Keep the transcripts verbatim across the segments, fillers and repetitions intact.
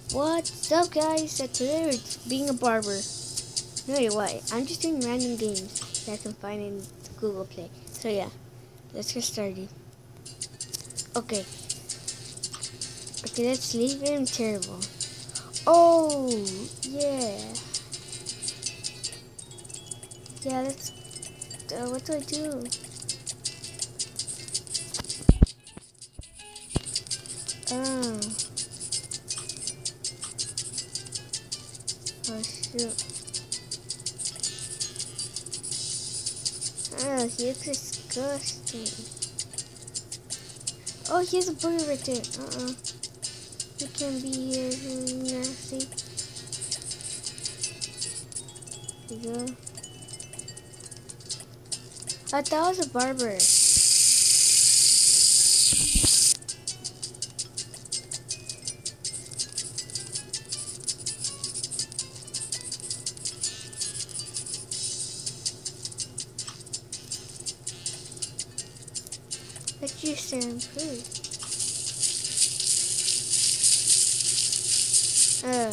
What's up, guys? So today we're being a barber. No, wait, what? I'm just doing random games that I can find in Google Play. So yeah, let's get started. Okay. Okay, let's leave him terrible. Oh, yeah. Yeah, let's... Uh, what do I do? Oh. Oh, shoot. Oh, he looks disgusting. Oh, he has a booger right there. Uh-uh. You can't be here. Nasty. There you go. I thought it was a barber. Let's use shampoo. Uh.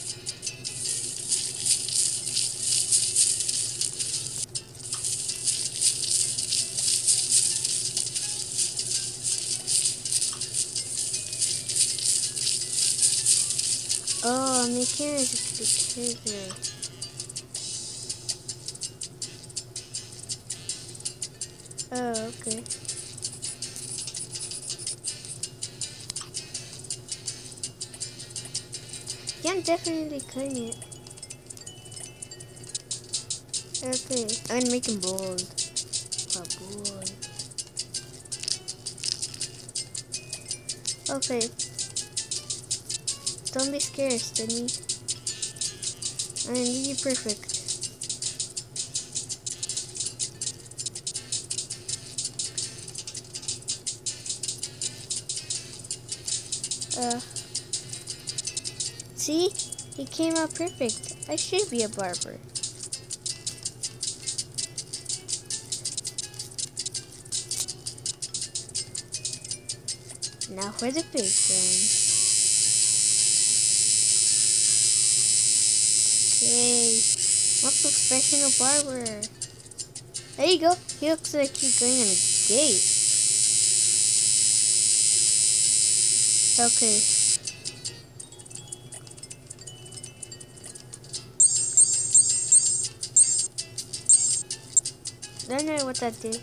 Oh, I'm making it bigger. Oh, okay. Yeah, I'm definitely cutting it. Okay, I'm gonna make him bold. Oh, bold. Okay. Don't be scared, Sydney. I'm gonna leave you perfect. Uh, see? He came out perfect. I should be a barber. Now for the big one. Okay, I'm a professional barber. There you go. He looks like he's going on a date. Okay. Don't know what that did.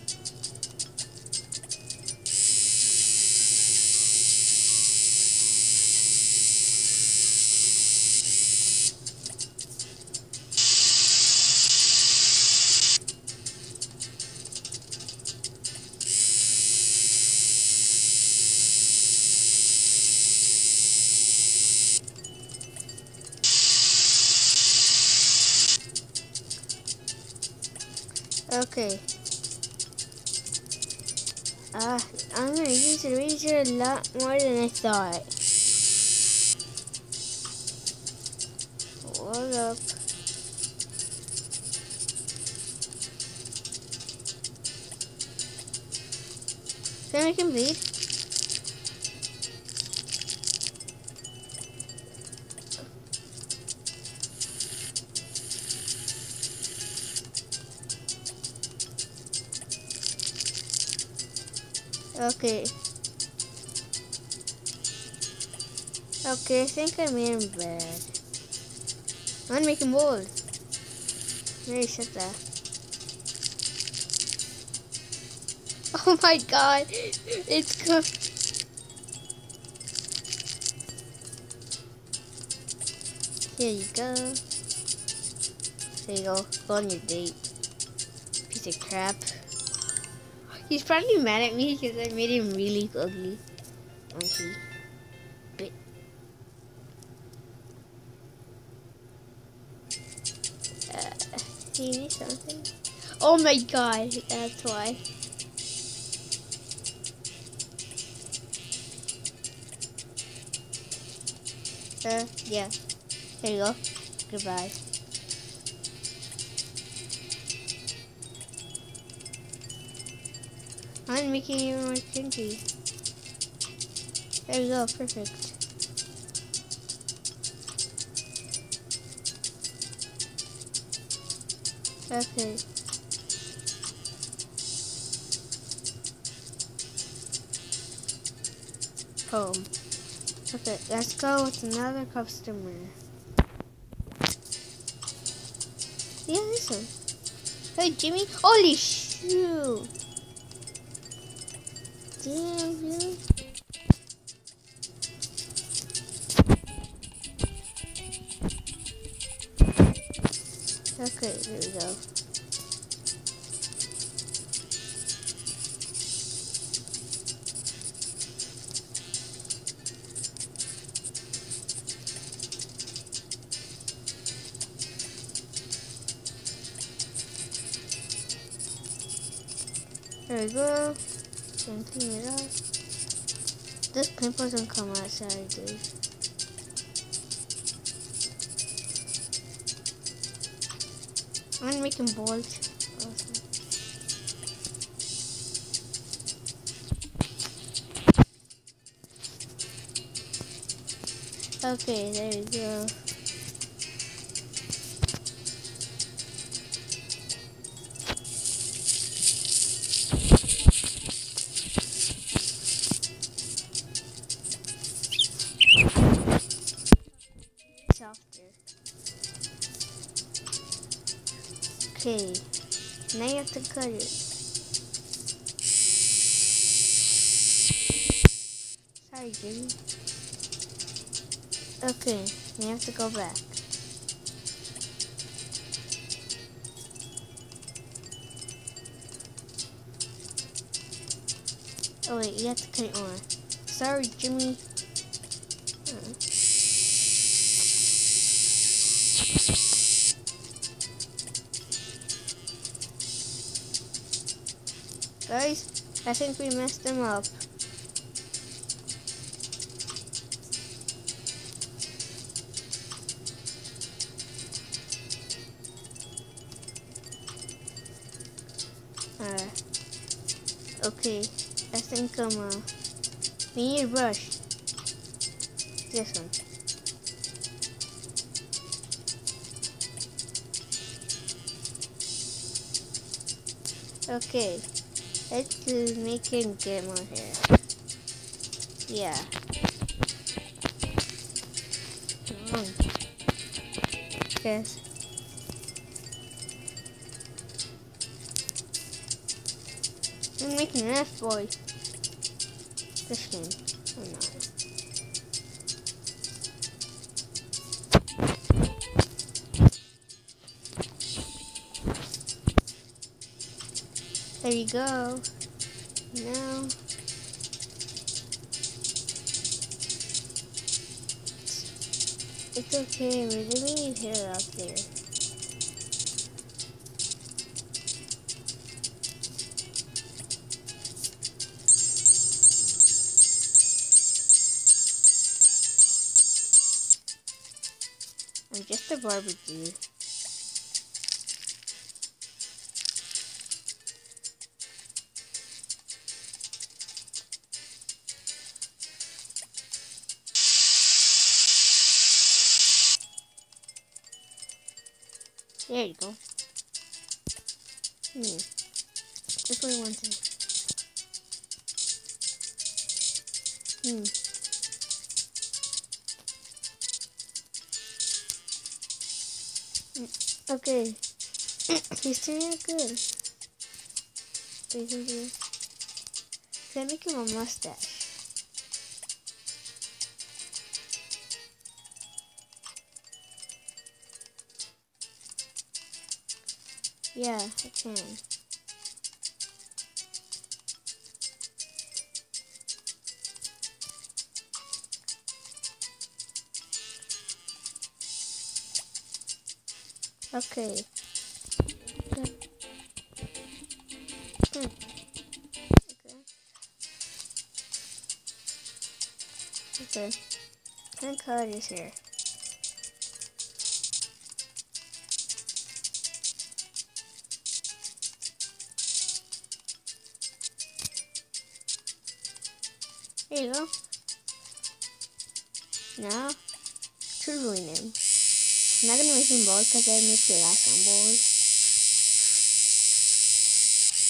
Okay. Uh, I'm gonna use the razor a lot more than I thought. Hold up. Can I make him bleed? Okay. Okay, I think I made him bad. I'm gonna make him bold. Maybe shut that. Oh my god, it's good. Here you go. There you go. Go on your date. Piece of crap. He's probably mad at me because I made him really ugly. Monkey. Bit. Uh, he needs something. Oh my god, that's why. Uh, yeah. There you go. Goodbye. I'm making you more kinky. There we go, perfect. Okay. Home. Okay, let's go with another customer. Yeah, this one. Hey, Jimmy. Holy shoot. Damn, really? Okay, there we go. There we go. Can clean it up. This pimple doesn't come outside, dude. I'm gonna make him bald. Awesome. Okay, there we go. Softer. Okay, now you have to cut it. Sorry, Jimmy. Okay, now you have to go back. Oh wait, you have to cut it more. Sorry, Jimmy. Uh. Guys, I think we messed them up. Uh, okay, I think um, uh, we need a brush. This one. Okay, let's uh, make him get more hair. Yeah. Mm. Yes. I'm making an F boy. This game. I'm not. There you go. Now. It's okay, we really need hair out there. I'm just a barber dude. There you go. Hmm. Just only one thing. Hmm. Okay. He's turning out good. So you can do. Can I make him a mustache? Yeah, I can. Okay. Okay. Hmm. Okay. Okay. Can I color his hair? There you go. Now, to ruin him. I'm not gonna make him bald because I made the last one bald.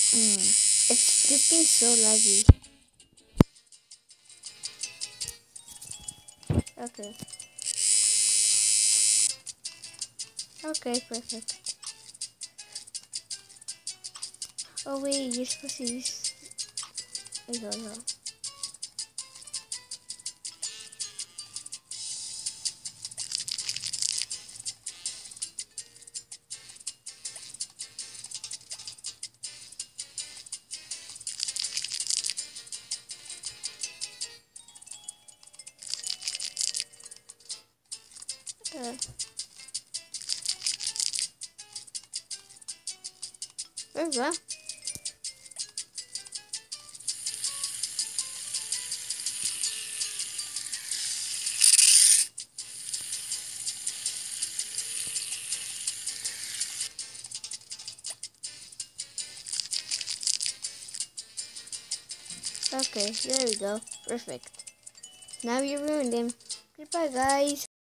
Mm. It's this thing's so laggy. Okay. Okay, perfect. Oh wait, you're supposed to use. Wait, hold on. Uh, where's that? Okay, there we go. Perfect. Now you ruined him. Goodbye, guys.